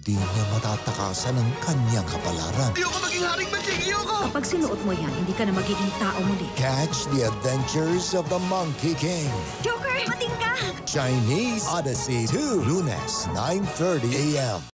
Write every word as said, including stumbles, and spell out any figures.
Hindi niya matatakasan ang kanyang kapalaran. Ayoko maging haring Bajie! Ayoko! Kapag sinuot mo yan, hindi ka na magiging tao muli. Catch the adventures of the Monkey King. Joker, mating ka! Chinese Odyssey two, Lunes, nine thirty a m